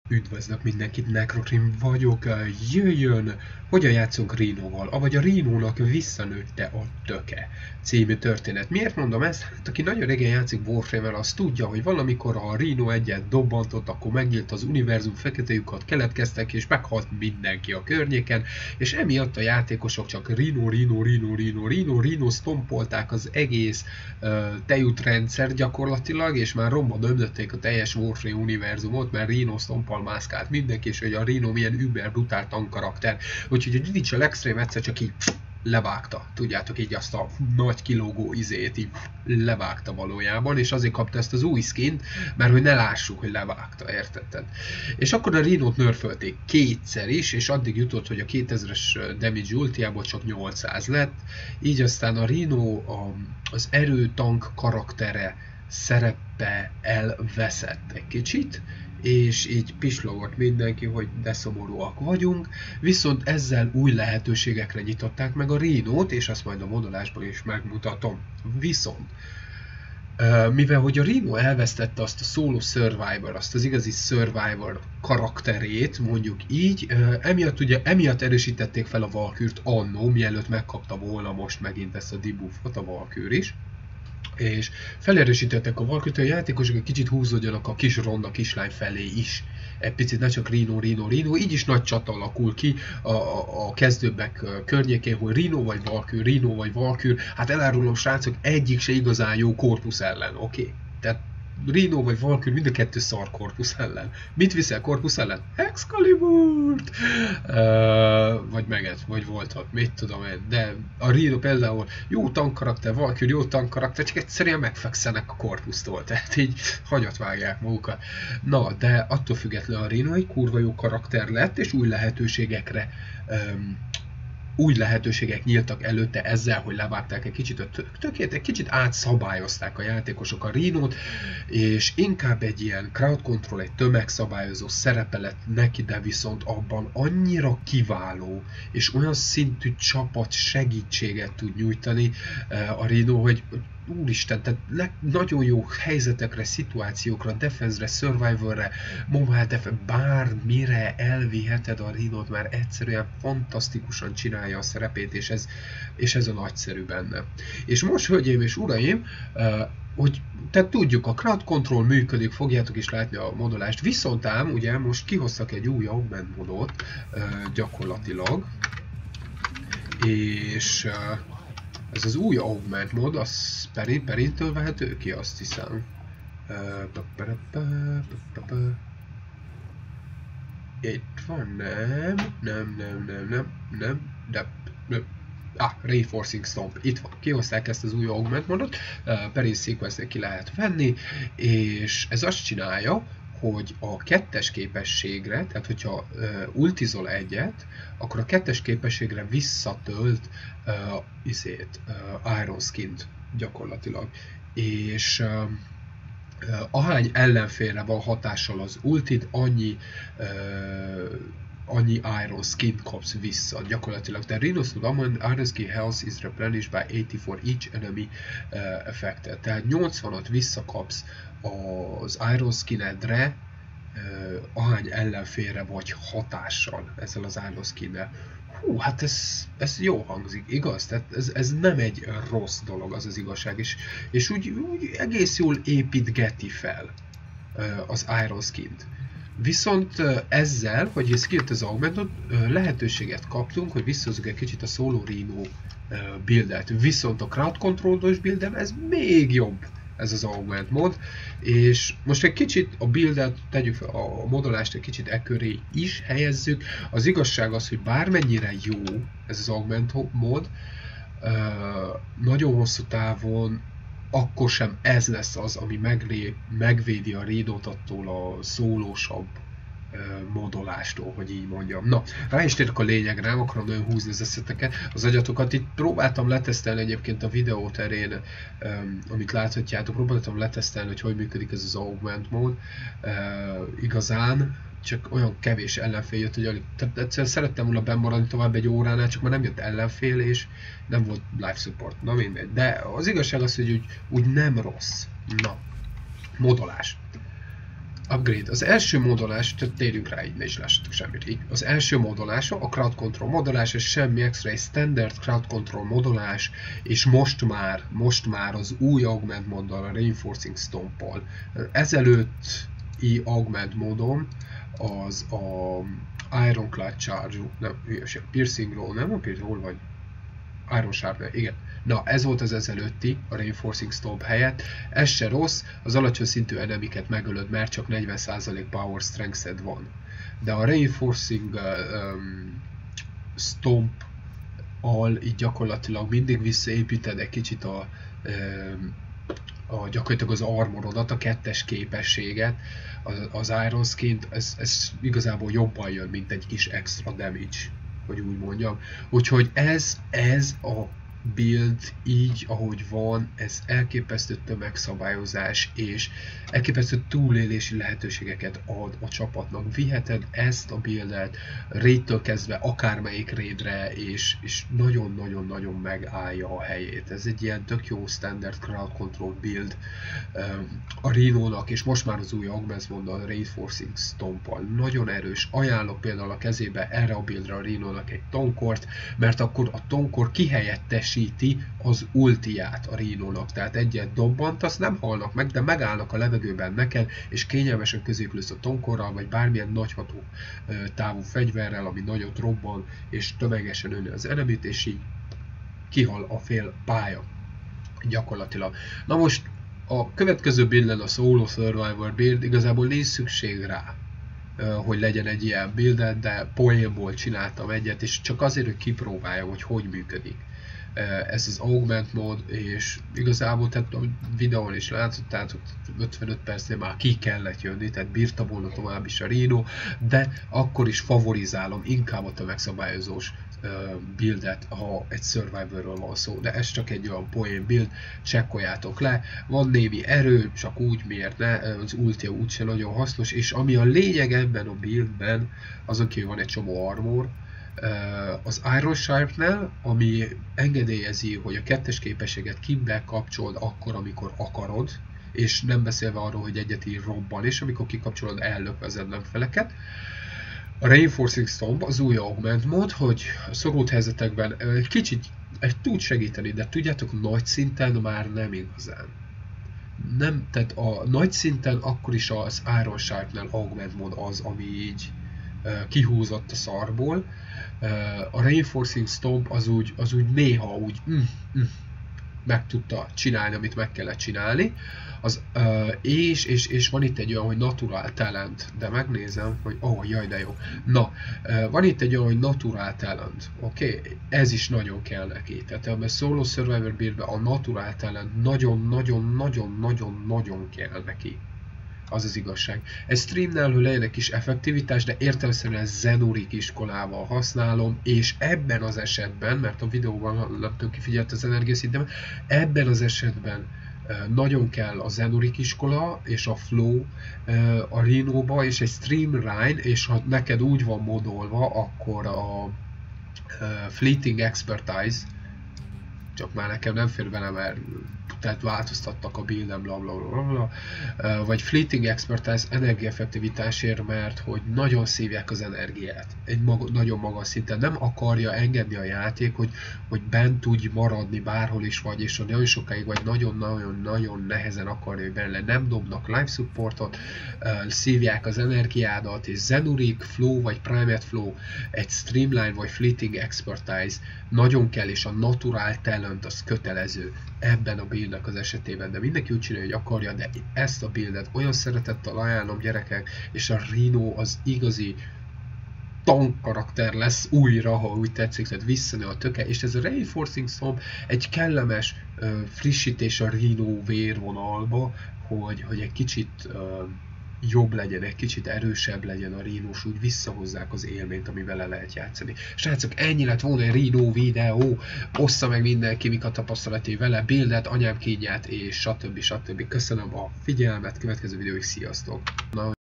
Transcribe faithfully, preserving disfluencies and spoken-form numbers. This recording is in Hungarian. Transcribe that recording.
Üdvözlök mindenkit, Necrotrim vagyok, jöjjön, hogyan játszunk Rhinoval, avagy a Rhinónak visszanőtte a töke című történet. Miért mondom ezt? Hát aki nagyon régen játszik Warframe-vel, az tudja, hogy valamikor ha a Rhino egyet dobbantott, akkor megnyílt az univerzum, fekete lyukak keletkeztek, és meghalt mindenki a környéken, és emiatt a játékosok csak Rhino, Rhino, Rhino, Rhino, Rhino, Rhino stompolták az egész uh, tejútrendszer gyakorlatilag, és már romba dömlötték a teljes Warframe univerzumot, mert Rhino stompal mászkált mindenki, és hogy a Rhino milyen über brutál tank karakter. Úgyhogy a Digital Extreme egyszer csak így levágta, tudjátok, így azt a nagy kilógó izét így levágta valójában, és azért kapta ezt az új skint, mert hogy ne lássuk, hogy levágta, értetted? És akkor a Rhinót nerfölték kétszer is, és addig jutott, hogy a kétezres damage ultiából csak nyolcszáz lett, így aztán a Rhino a, az erőtank karaktere szerepe elveszett egy kicsit, és így pislogott mindenki, hogy de szomorúak vagyunk, viszont ezzel új lehetőségekre nyitották meg a Rhinót, és azt majd a modulásban is megmutatom. Viszont, mivel hogy a Rhino elvesztette azt a solo survivor, azt az igazi survivor karakterét, mondjuk így, emiatt, ugye, emiatt erősítették fel a Valkürt annó, mielőtt megkapta volna most megint ezt a debuffot a Valkür is. És felerősítettek a Valkürt, hogy a játékosok egy kicsit húzódjanak a kis ronda kislány felé is. Egy picit ne csak Rhino, Rhino, Rhino, így is nagy csata alakul ki a, a, a kezdőbbek környékén, hogy Rhino vagy Valkür, Rhino vagy Valkür. Hát elárulom, srácok, egyik se igazán jó korpusz ellen, oké? Okay? Tehát Rhino vagy Valkür mind a kettő szar korpusz ellen. Mit viszel korpusz ellen? Excaliburt! Uh, vagy meget, vagy voltat, mit tudom én. De a Rhino például jó tank karakter, Valkür jó tank karakter, csak egyszerűen megfekszenek a korpusztól. Tehát így hagyat vágják magukat. Na, de attól függetlenül a Rhino egy kurva jó karakter lett, és új lehetőségekre um, új lehetőségek nyíltak előtte ezzel, hogy levágták egy kicsit a tökét, egy kicsit átszabályozták a játékosok a Rhinót, és inkább egy ilyen crowd control, egy tömegszabályozó szerepe lett neki, de viszont abban annyira kiváló, és olyan szintű csapat segítséget tud nyújtani a Rhino, hogy úristen, tehát le, nagyon jó helyzetekre, szituációkra, defense-re, survivorre, mobile defense, bármire elviheted a Rhinót, már egyszerűen fantasztikusan csinálja a szerepét, és ez, és ez a nagyszerű benne. És most, hölgyeim és uraim, uh, hogy tehát tudjuk, a crowd control működik, fogjátok is látni a modulást, viszont ám, ugye most kihoztak egy új augment modot uh, gyakorlatilag, és uh, ez az új augment mod, az Perin, Perintől vehető ki, azt hiszem. Itt van, nem, nem, nem, nem, nem, nem, de, de ah, Reinforcing Stomp, itt van, kihozták ezt az új augment modot, Perin sequence-nél ki lehet venni, és ez azt csinálja, hogy a kettes képességre, tehát hogyha uh, ultizol egyet, akkor a kettes képességre visszatölt uh, izét, uh, Iron Skint gyakorlatilag. És uh, uh, ahány ellenfélre van hatással az ultit, annyi uh, annyi Iron Skin kapsz vissza gyakorlatilag. The Rhino's Iron Skin health is replenished by eighty for each enemy uh, affected. Tehát nyolcvanat visszakapsz az Iron Skinedre, uh, ahány ellenfélre vagy hatással ezzel az Iron Skinnel. Hú, hát ez, ez jó hangzik, igaz? Tehát ez, ez nem egy rossz dolog, az az igazság, és, és úgy, úgy egész jól építgeti fel uh, az Iron Skint. Viszont ezzel, hogy ez kijött az augmentot, lehetőséget kaptunk, hogy visszahozzuk egy kicsit a Solo Rhino buildet. Viszont a crowd control-os builden ez még jobb, ez az augment mod. És most egy kicsit a buildet, tegyük a modulást egy kicsit e köré is helyezzük. Az igazság az, hogy bármennyire jó ez az augment mod, nagyon hosszú távon akkor sem ez lesz az, ami meglé, megvédi a Rhinót attól a szólósabb uh, modulástól, hogy így mondjam. Na, rá is térek a lényegre, nem akarom nagyon húzni az eszeteket, az agyatokat. Itt próbáltam letesztelni egyébként a videó terén, um, amit láthatjátok, próbáltam letesztelni, hogy hogy működik ez az augment mód. Uh, igazán, csak olyan kevés ellenfél jött, hogy alig, tehát egyszerűen szerettem volna bemaradni tovább egy óránál, csak már nem jött ellenfél, és nem volt live support, na mindegy. De az igazság az, hogy úgy, úgy nem rossz. Na, modolás. Upgrade. Az első módolás, tehát térjünk rá, így ne is lássatok semmit így. Az első módolása a Crowd Control módolás, és semmi extra, egy Standard Crowd Control módolás, és most már, most már az új Augment móddal, a Reinforcing Stomp-al. Ezelőtti Augment módon az a Ironclad Charge, nem, hülyeség, Piercing Roll, nem a Piercing Roll, vagy Iron Sharpnel, igen. Na, ez volt az ezelőtti, a Reinforcing Stomp helyett. Ez se rossz, az alacsony szintű enemiket megölöd, mert csak negyven százalék Power Strength-ed van. De a Reinforcing uh, um, Stomp-al így gyakorlatilag mindig visszaépíted egy kicsit a, um, a gyakorlatilag az armorodat, a kettes képességet, az, az Iron Skin-t, ez, ez igazából jobban jön, mint egy kis extra damage, hogy úgy mondjam. Úgyhogy ez, ez a build így, ahogy van, ez elképesztő tömegszabályozás és elképesztő túlélési lehetőségeket ad a csapatnak. Viheted ezt a buildet raidtől kezdve akármelyik raidre, és, és nagyon-nagyon-nagyon megállja a helyét. Ez egy ilyen tök jó standard crowd control build a Rhino-nak, és most már az új Augments mód a Reinforcing Stomp-al. Nagyon erős. Ajánlok például a kezébe erre a buildre a Rhino-nak egy tonkort, mert akkor a tonkor kihelyettesíti az ultiát a Rhino-nak. Tehát egyet dobbantasz, nem halnak meg, de megállnak a levegőben neked, és kényelmesen középülsz a tonkorral, vagy bármilyen nagyható távú fegyverrel, ami nagyot robban, és tömegesen önni az enemit, és így kihal a fél pálya. Gyakorlatilag. Na most a következő build a Solo Survivor build, igazából nincs szükség rá, hogy legyen egy ilyen build, de poénból csináltam egyet, és csak azért, hogy kipróbáljam, hogy hogy működik ez az Augment mód, és igazából tehát a videón is látszott, tehát ötvenöt percnél már ki kellett jönni, tehát bírta volna tovább is a Rhino, de akkor is favorizálom inkább a tömegszabályozós buildet, ha egy Survivorról van szó, de ez csak egy olyan poén build, csekkoljátok le, van némi erő, csak úgy miért ne, az ultia úgyse nagyon hasznos, és ami a lényeg ebben a buildben, az oké, van egy csomó armor, az Iron Sharpnel, ami engedélyezi, hogy a kettes képességet kibe kapcsolod akkor, amikor akarod, és nem beszélve arról, hogy egyet ír robban, és amikor kikapcsolod, ellökve az ellenfeleket. A Reinforcing Stomp az új Augment mód, hogy szorult helyzetekben egy kicsit tud segíteni, de tudjátok, nagy szinten már nem igazán. Nem, tehát a nagy szinten akkor is az Iron Sharpnel Augment mód az, ami így kihúzott a szarból. A Reinforcing Stomp az úgy, az úgy néha úgy mm, mm, meg tudta csinálni, amit meg kellett csinálni. Az, uh, és, és, és van itt egy olyan, hogy Natural Talent, de megnézem, hogy oh, jaj, de jó. Na, uh, van itt egy olyan, hogy Natural Talent, oké? Okay? Ez is nagyon kell neki. Tehát a Solo Survivor buildben a Natural Talent nagyon-nagyon-nagyon-nagyon-nagyon kell neki. Az az igazság. Egy streamnál, hogy legyen egy kis effektivitás, de értelemszerűen Zenurik iskolával használom, és ebben az esetben, mert a videóban nem tudom, ki figyelt az energiaszintemet, ebben az esetben nagyon kell a Zenurik iskola és a Flow a Rhino-ba, és egy Streamline, és ha neked úgy van modolva, akkor a Fleeting Expertise, csak már nekem nem fér bele, mert tehát változtattak a buildem, bla bla bla bla, vagy Fleeting Expertise energiaeffektivitásért, mert hogy nagyon szívják az energiát, egy mag nagyon magas szinten, nem akarja engedni a játék, hogy, hogy bent tudj maradni bárhol is vagy, és nagyon sokáig vagy nagyon-nagyon-nagyon nehezen akarja, hogy benne nem dobnak live supportot, szívják az energiádat, és Zenurik, Flow vagy Private Flow, egy Streamline vagy Fleeting Expertise nagyon kell, és a Natural Talent az kötelező ebben a buildnek az esetében, de mindenki úgy csinálja, hogy akarja, de ezt a buildet olyan szeretettel ajánlom, gyerekek, és a Rhino az igazi tank karakter lesz újra, ha úgy tetszik, tehát visszanő a töke, és ez a Reinforcing Stomp egy kellemes uh, frissítés a Rhino vérvonalba, hogy, hogy egy kicsit uh, jobb legyen, egy kicsit erősebb legyen a Rhino-s, úgy visszahozzák az élményt, ami vele lehet játszani. Srácok, ennyi lett volna egy Rhino videó, ossza meg mindenki, mik a tapasztalatai vele, buildet, anyám kínját, és stb. stb. Köszönöm a figyelmet, következő videóig, sziasztok! Na,